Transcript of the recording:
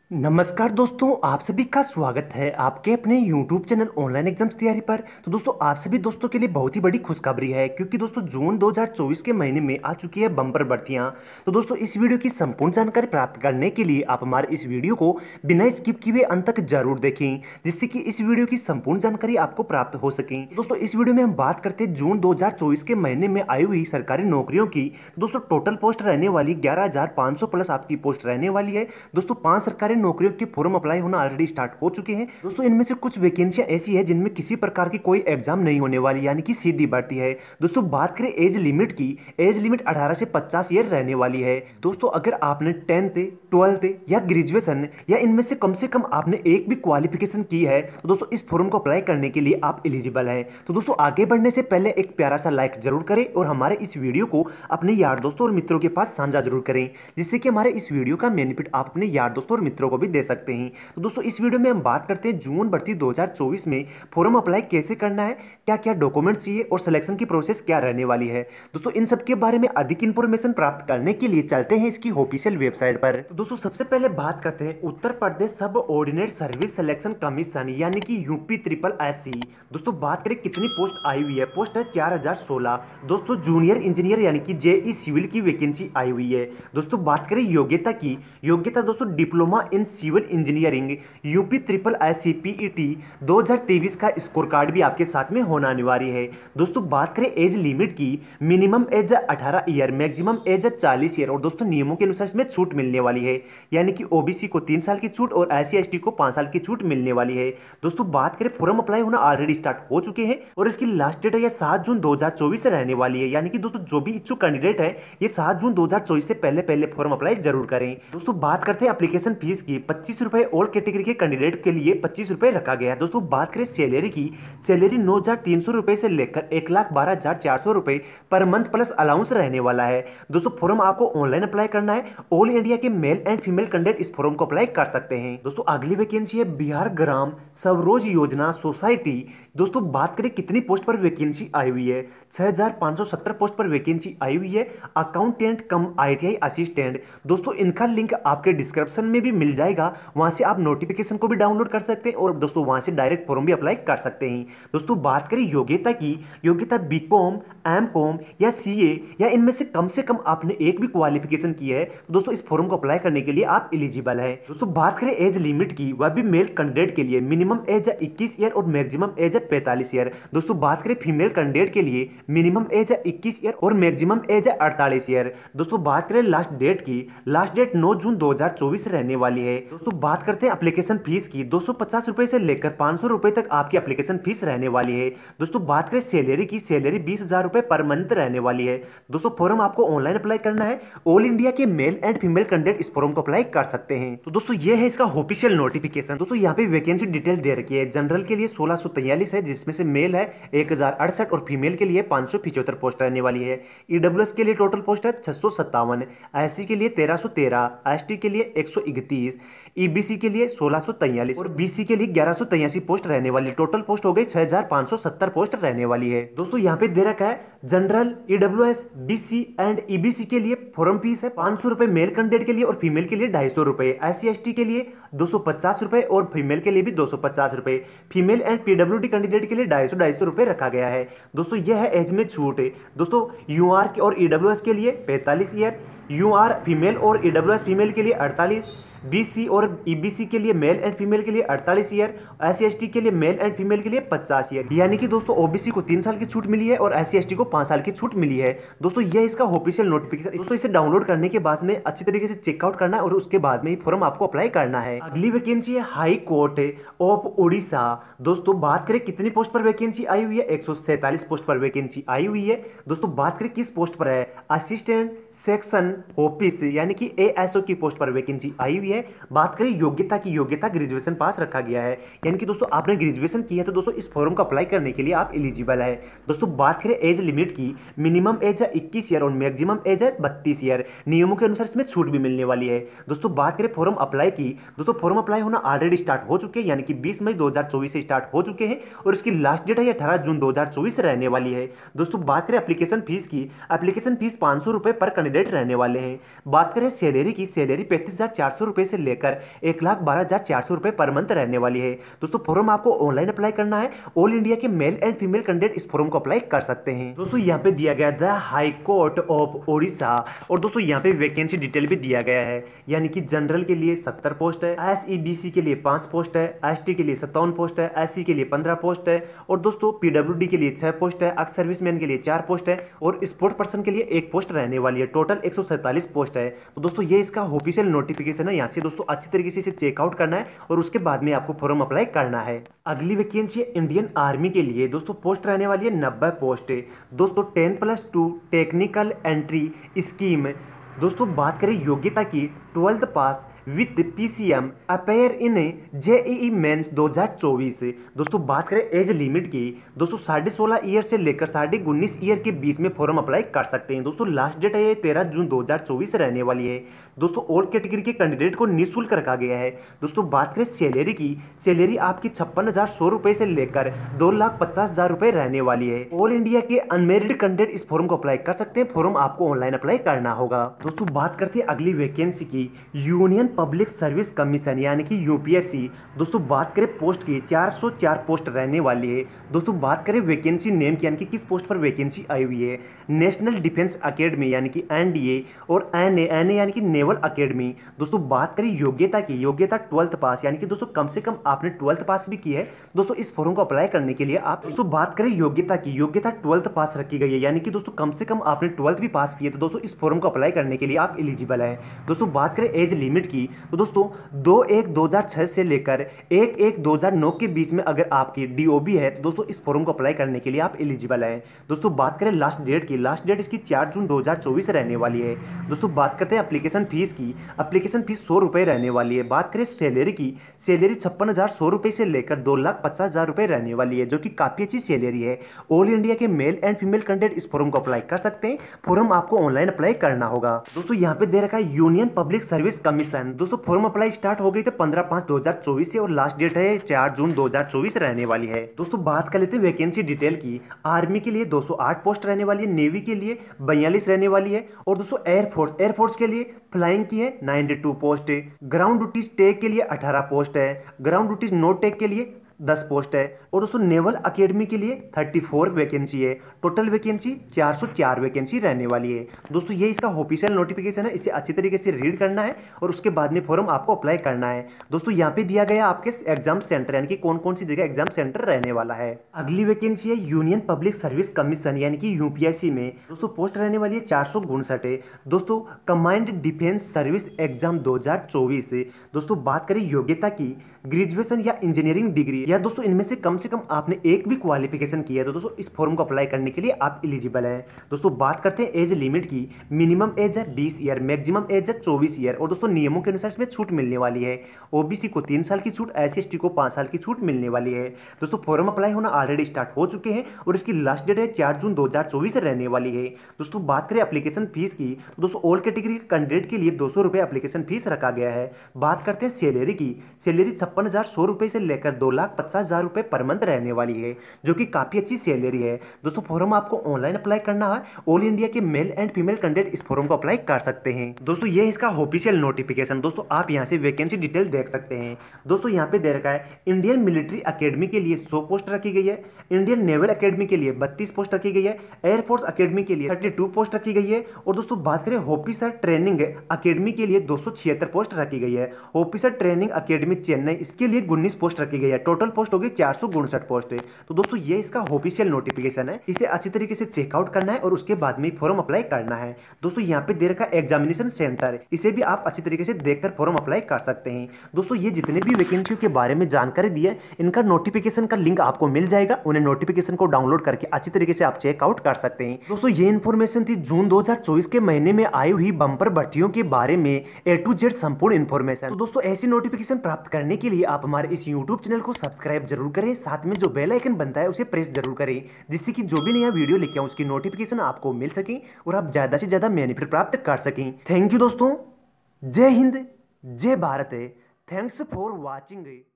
नमस्कार दोस्तों, आप सभी का स्वागत है आपके अपने YouTube चैनल ऑनलाइन एग्जाम्स तैयारी पर। तो दोस्तों, आप सभी दोस्तों के लिए बहुत ही बड़ी खुशखबरी है, क्योंकि दोस्तों जून 2024 के महीने में आ चुकी है बम्पर भर्तियां। तो दोस्तों, इस वीडियो की संपूर्ण जानकारी प्राप्त करने के लिए आप हमारे इस वीडियो को बिना स्किप किए अंत तक जरूर देखें, जिससे कि इस वीडियो की संपूर्ण जानकारी आपको प्राप्त हो सके। दोस्तों, इस वीडियो में हम बात करते हैं जून 2024 के महीने में आई हुई सरकारी नौकरियों की। तो दोस्तों, टोटल पोस्ट रहने वाली 11,500 प्लस आपकी पोस्ट रहने वाली है। दोस्तों, 5 सरकारी नौकरियों के फॉर्म अप्लाई होना ऑलरेडी स्टार्ट हो चुके हैं। दोस्तों, इनमें से कुछ वैकेंसियां ऐसी है जिनमें किसी प्रकार की कोई एग्जाम नहीं होने वाली, यानी कि सीधी भर्ती है। दोस्तों, बात करें एज लिमिट की, एज लिमिट 18 से 50 ईयर रहने वाली है। दोस्तों, अगर आपने 10th 12th या ग्रेजुएशन या इनमें से कम आपने एक भी क्वालिफिकेशन की है, तो दोस्तों इस फॉर्म को अप्लाई करने के लिए आप एलिजिबल हैं। तो दोस्तों, आगे बढ़ने से पहले एक प्यारा सा लाइक जरूर करें और हमारे इस वीडियो को अपने यार दोस्तों और मित्रों के पास साझा जरूर करें, जिससे कि हमारे इस वीडियो का बेनिफिट आप अपने यार दोस्तों और मित्रों को भी दे सकते हैं। तो दोस्तों, इस वीडियो में हम बात करते हैं जून भर्ती 2024 में फॉर्म अप्लाई कैसे करना है, क्या क्या डॉक्यूमेंट चाहिए और सिलेक्शन की प्रोसेस क्या रहने वाली है। दोस्तों, इन सब के बारे में अधिक इंफॉर्मेशन प्राप्त करने के लिए चलते हैं इसकी ऑफिशियल वेबसाइट पर। तो दोस्तों, सबसे पहले बात करते हैं उत्तर प्रदेश सब ऑर्डिनेट सर्विस सिलेक्शन कमीशन, यानी कि यूपी ट्रिपल एस सी। दोस्तों, बात करें कितनी पोस्ट आई हुई है, पोस्ट है 4016। दोस्तों, जूनियर इंजीनियर यानी कि जेई सिविल की वैकेंसी आई हुई है। दोस्तों, बात करें योग्यता की, योग्यता दोस्तों diploma in civil engineering UP triple S C PET 2023 का स्कोर कार्ड भी आपके साथ में होना अनिवार्य है। दोस्तों, बात करें एज लिमिट की, minimum age 18 year, maximum age 40 year, और दोस्तों नियमों के अनुसार इसमें छूट मिलने वाली है, यानी कि ओबीसी को 3 साल की छूट और एससी एसटी को 5 साल की छूट मिलने वाली है। दोस्तों, बात करें फॉर्म अप्लाई होना ऑलरेडी स्टार्ट हो चुके हैं और इसकी लास्ट डेट है ये 7 जून 2024 से रहने वाली है, यानी कि दोस्तों जो भी इच्छुक कैंडिडेट है ये 7 जून 2024 से पहले पहले फॉर्म अप्लाई जरूर करें। दोस्तों, बात करते हैं एप्लीकेशन फीस की, 25 रुपए ऑल कैटेगरी के कैंडिडेट के लिए 25 रुपए रखा गया है। दोस्तों, बात करें सैलरी की, सैलरी 9,300 रुपए से लेकर 1,12,400 रुपए पर मंथ प्लस अलाउंस रहने वाला है। दोस्तों, फॉर्म आपको ऑनलाइन अप्लाई करना है। ऑल इंडिया के मेल एंड फीमेल कैंडिडेट इस फॉर्म को अप्लाई कर सकते हैं। दोस्तों, अगली वैकेंसी है बिहार ग्राम स्वरोज योजना सोसाइटी। दोस्तों, बात करें कितनी पोस्ट पर वैकेंसी आई हुई है, 6,570 पोस्ट पर वैकेंसी आई हुई है, अकाउंटेंट कम आईटीआई असिस्टेंट। दोस्तों, इनका लिंक आपके डिस्क्रिप्शन में भी मिल जाएगा, वहां से आप नोटिफिकेशन को भी डाउनलोड कर सकते हैं और दोस्तों वहां से डायरेक्ट फॉर्म भी अप्लाई कर सकते हैं। दोस्तों, बात करें योग्यता की, योग्यता बीकॉम, एमकॉम या सीए या इनमें से कम आपने एक भी क्वालिफिकेशन की है, तो दोस्तों इस फॉर्म को अप्लाई करने के लिए आप एलिजिबल है। दोस्तों, बात करें एज लिमिट की, वह भी मेल कैंडिडेट के लिए मिनिमम एज है 21 ईयर और मैक्सिमम एज है 45 ईयर। दोस्तों, बात करें फीमेल कैंडिडेट के लिए मिनिमम एज है 21 ईयर और मैक्सिमम एज है 48 ईयर। दोस्तों, बात करें लास्ट डेट की, लास्ट डेट 9 जून 2024 रहने वाली है। दोस्तों, बात करते हैं एप्लीकेशन फीस की, 250 रुपए से लेकर 500 रुपए तक आपकी एप्लीकेशन फीस रहने वाली है। दोस्तों, बात करें सैलरी की, सैलरी 20,000 रुपए पर मंथ रहने वाली है। दोस्तों, फॉर्म आपको ऑनलाइन अप्लाई करना है। ऑल इंडिया के मेल एंड फीमेल कैंडिडेट इस फॉर्म को अप्लाई कर सकते हैं। तो दोस्तों, ये है इसका ऑफिशियल नोटिफिकेशन। दोस्तों, यहाँ पे वैकेंसी डिटेल दे रखी है। जनरल के लिए 1643 है, जिसमें से मेल है 1068 और फीमेल के लिए 575 पोस्ट रहने वाली है। ईडब्ल्यूएस के लिए टोटल पोस्ट है 657, एससी के लिए 1313, एसटी के लिए 131, ईबीसी के लिए 1643 और बीसी के लिए 1183 पोस्ट रहने वाली। टोटल पोस्ट हो गई 6,570 पोस्ट रहने वाली है। दोस्तों, यहाँ पे दे रखा है general, EWS, BC and EBC के लिए फॉर्म फीस है 500 रुपए मेल कैंडिडेट के लिए और फीमेल के लिए 250 रुपए, एससी एसटी के लिए 250 रुपए और फीमेल के लिए भी 250 रुपए, फीमेल एंड पीडब्ल्यूडी कैंडिडेट के लिए 250 रुपए रखा गया है। दोस्तों, यह है एज में छूट है। दोस्तों, यूआर और ईडब्ल्यूएस के लिए 45 ईयर, यूआर फीमेल और ईडब्ल्यूएस फीमेल के लिए 48, बीसी और ईबीसी के लिए मेल एंड फीमेल के लिए 48 ईयर, एससी एसटी के लिए मेल एंड फीमेल के लिए 50 ईयर, यानी कि दोस्तों ओबीसी को 3 साल की छूट मिली है और एससी एसटी को 5 साल की छूट मिली है। दोस्तों, ये इसका ऑफिशियल नोटिफिकेशन। दोस्तों, इसे डाउनलोड करने के बाद में अच्छी तरीके से चेकआउट करना है और उसके बाद में ही फॉर्म आपको अप्लाई करना है। अगली वैकेंसी है हाई कोर्ट ऑफ उड़ीसा। दोस्तों, बात करें कितनी पोस्ट पर वैकेंसी आई हुई है, 147 पोस्ट पर वैकेंसी आई हुई है। दोस्तों, बात करें किस पोस्ट पर है, असिस्टेंट सेक्शन ऑफिस यानी कि एएसओ की पोस्ट पर वैकेंसी आई हुई है। बात करें योग्यता की, योग्यता ग्रेजुएशन पास रखा गया है, यानी कि दोस्तों आपने ग्रेजुएशन किया है तो दोस्तों इस फॉर्म को अप्लाई करने के लिए आप एलिजिबल है। दोस्तों, बात करें एज लिमिट की, मिनिमम एज है 21 ईयर और मैक्सिमम एज है 32 ईयर। नियमों के अनुसार इसमें छूट भी मिलने वाली है। दोस्तों, बात करें फॉर्म अप्लाई की, दोस्तों फॉर्म अप्लाई होना ऑलरेडी स्टार्ट हो चुके हैं, यानी कि 20 मई 2024 से स्टार्ट हो चुके हैं और इसकी लास्ट डेट है 18 जून 2024 रहने वाली है। दोस्तों, बात करें एप्लीकेशन फीस की, एप्लीकेशन फीस 500 रुपए पर कैंडिडेट रहने वाले हैं। बात करें सैलरी की, सैलरी 35,400 रुपए से लेकर 1,12,400 पर मंथ रहने वाली है। दोस्तों फॉर्म आपको ऑनलाइन अप्लाई करना है। ऑल इंडिया के मेल एंड फीमेल कैंडिडेट इस फॉर्म को अप्लाई कर सकते हैं। दोस्तों यहाँ पे दिया गया the high court of Odisha, और दोस्तों यहाँ पे वैकेंसी डिटेल भी दिया गया है, यानी कि जनरल के लिए 70 पोस्ट है, SEBC के लिए 5 पोस्ट है, ST के लिए 57 पोस्ट है, SC के लिए 15 पोस्ट है, और दोस्तों PWD के लिए 6 पोस्ट है, एक्स सर्विसमैन के लिए 4 पोस्ट है, और स्पोर्ट पर्सन के लिए 1 पोस्ट रहने वाली है। टोटल 147 पोस्ट है। तो दोस्तों ये इसका ऑफिशियल नोटिफिकेशन है, यहाँ से दोस्तों अच्छी तरीके से इसे चेकआउट करना है और उसके बाद में आपको फॉर्म अप्लाई करना है। अगली वैकेंसी है इंडियन आर्मी के लिए। दोस्तों पोस्ट रहने वाली है 90 पोस्ट है। दोस्तों 10+2 टेक्निकल एंट्री स्कीम। दोस्तों बात करें योग्यता की, 12th pass with PCM appear in JEE mains 2024। दोस्तों बात करें एज लिमिट की, दोस्तों 16.5 ईयर से लेकर 19.5 ईयर के बीच में फॉर्म अप्लाई कर सकते हैं। दोस्तों लास्ट डेट है ये 13 जून 2024 रहने वाली है। दोस्तों ऑल कैटेगरी के कैंडिडेट को निःशुल्क रखा गया है। दोस्तों बात करें सैलरी की, सैलरी आपकी 56,100 रुपए से लेकर 2,50,000 रुपए रहने वाली है। ऑल इंडिया के अनमेरिड कैंडिडेट इस फॉर्म को अप्लाई कर सकते हैं। फॉर्म आपको ऑनलाइन अप्लाई करना होगा। दोस्तों बात करते हैं अगली वैकेंसी की, यूनियन पब्लिक सर्विस कमीशन यानी कि UPSC। दोस्तों बात करें पोस्ट की, 404 पोस्ट रहने वाली है। दोस्तों बात करें वैकेंसी नेम की, यानी कि किस पोस्ट पर वैकेंसी आई हुई है, नेशनल डिफेंस एकेडमी यानी कि NDA और NA यानी कि नेवल एकेडमी। दोस्तों बात करें योग्यता की, योग्यता 12th पास, यानी कि दोस्तों कम से कम आपने 12th पास भी की है। दोस्तों इस फॉर्म को अप्लाई करने के लिए आप, दोस्तों बात करें योग्यता की, योग्यता 12th पास रखी गई है, यानी कि दोस्तों कम से कम आपने 12th भी पास की है। तो दोस्तों इस फॉर्म को अप्लाई करने के लिए आप एलिजिबल हैं। दोस्तों बात करें एज लिमिट की, तो दोस्तों 2/1/2006 से लेकर 1/1/2009 के बीच में अगर आपकी DOB है तो दोस्तों इस फॉर्म को अप्लाई करने के लिए आप एलिजिबल हैं। दोस्तों बात करें लास्ट डेट की, लास्ट डेट इसकी 4 जून 2024 रहने वाली है। दोस्तों बात करते हैं एप्लीकेशन फीस की, एप्लीकेशन फीस 100 रुपए रहने वाली है। बात करें सैलरी की, सैलरी 56,100 रुपए से लेकर 2,50,000 रुपए रहने वाली है, जो कि काफी अच्छी सैलरी है। ऑल इंडिया के मेल एंड फीमेल कैंडिडेट इस फॉर्म को अप्लाई कर सकते हैं। फॉर्म आपको ऑनलाइन अप्लाई करना होगा। दोस्तों यहाँ पे दे रखा है यूनियन पब्लिक सर्विस कमीशन। दोस्तों फॉर्म अप्लाई स्टार्ट हो गई थी 15/5/2024 से, और लास्ट डेट है 4 जून 2024 रहने वाली है। दोस्तों बात कर लेते हैं वैकेंसी डिटेल की। आर्मी के लिए 208 पोस्ट रहने वाली है, नेवी के लिए 42 रहने वाली है, और दोस्तों एयरफोर्स के लिए फ्लाइंग की है 92 पोस्ट है। ग्राउंड ड्यूटीज टेक के लिए 18 पोस्ट है, ग्राउंड ड्यूटीज नो टेक के लिए 10 पोस्ट है, और दोस्तों नेवल एकेडमी के लिए 34 वैकेंसी है। टोटल वैकेंसी 404 वैकेंसी रहने वाली है। दोस्तों ये इसका ऑफिशियल नोटिफिकेशन है, इसे अच्छी तरीके से रीड करना है और उसके बाद में फॉर्म आपको अप्लाई करना है। दोस्तों यहाँ पे दिया गया आपके एग्जाम सेंटर, यानी कि कौन कौन सी जगह एग्जाम सेंटर रहने वाला है। अगली वैकेंसी है यूनियन पब्लिक सर्विस कमीशन यानी कि UPSC में। दोस्तों पोस्ट रहने वाली है 459 है। दोस्तों कमांड डिफेंस सर्विस एग्जाम 2024 से। दोस्तों बात करें योग्यता की, ग्रेजुएशन या इंजीनियरिंग डिग्री, या दोस्तों इनमें से कम आपने एक भी क्वालिफिकेशन किया है तो दोस्तों इस फॉर्म को अप्लाई करने के लिए आप एलिजिबल हैं। दोस्तों बात करते हैं एज लिमिट की, मिनिमम एज है 20 ईयर, मैक्सिमम एज है 24 ईयर, और दोस्तों नियमों के अनुसार इसमें छूट मिलने वाली है। OBC को 3 साल की छूट, SC/ST को 5 साल की छूट मिलने वाली है। दोस्तों फॉर्म अप्लाई होना ऑलरेडी स्टार्ट हो चुके हैं और इसकी लास्ट डेट है 4 जून 2024 रहने वाली है। दोस्तों बात करें एप्लीकेशन फीस की, तो दोस्तों ऑल कैटेगरी के कैंडिडेट के लिए 200 रुपये एप्लीकेशन फीस रखा गया है। बात करते हैं सैलरी की, सैलरी 56,100 रुपए से लेकर 2,50,000 रुपए पर मंथ रहने वाली है, जो कि काफी अच्छी सैलरी है। दोस्तों फॉर्म आपको ऑनलाइन अप्लाई करना है। ऑल इंडिया के मेल एंड फीमेल कैंडिडेट इस फॉर्म को अप्लाई कर सकते हैं। दोस्तों ये इसका ऑफिशियल नोटिफिकेशन। दोस्तों आप यहां से वैकेंसी डिटेल देख सकते हैं। दोस्तों यहां पे दे रखा है इंडियन मिलिट्री एकेडमी के लिए 100 पोस्ट रखी गई है, इंडियन नेवल एकेडमी के लिए 32 पोस्ट रखी गई है, एयरफोर्स एकेडमी के लिए 32 पोस्ट रखी गई है, और दोस्तों बात करें ऑफिसर ट्रेनिंग एकेडमी के लिए 276 पोस्ट रखी गई है। ऑफिसर ट्रेनिंग एकेडमी चेन्नई, इसके लिए 19 पोस्ट रखी गई है। टोटल पोस्ट होगी 459 पोस्ट है। तो दोस्तों ये इसका ऑफिशियल नोटिफिकेशन है, इसे अच्छी तरीके से चेकआउट करना है और उसके बाद में फॉर्म अप्लाई करना है। दोस्तों यहाँ पे दे रखा एग्जामिनेशन सेंटर, इसे भी आप अच्छी तरीके से देखकर फॉर्म अप्लाई कर सकते हैं। दोस्तों ये जितने भी वैकेंसियों के बारे में जानकारी दी है, इनका नोटिफिकेशन का लिंक आपको मिल जाएगा। उन्हें नोटिफिकेशन को डाउनलोड करके अच्छी तरीके से आप चेकआउट कर सकते हैं। दोस्तों ये इन्फॉर्मेशन थी जून 2024 के महीने में आई हुई बम्पर भर्तियों के बारे में A to Z संपूर्ण इन्फॉर्मेशन। तो दोस्तों ऐसी नोटिफिकेशन प्राप्त करने के लिए आप हमारे इस YouTube चैनल को सब्सक्राइब जरूर करें, साथ में जो बेल आइकन बनता है उसे प्रेस जरूर करें, जिससे कि जो भी नया वीडियो लेके आऊं उसकी नोटिफिकेशन आपको मिल सके और आप ज्यादा से ज्यादा बेनिफिट प्राप्त कर सकें। थैंक यू दोस्तों, जय हिंद, जय भारत, थैंक्स फॉर वॉचिंग।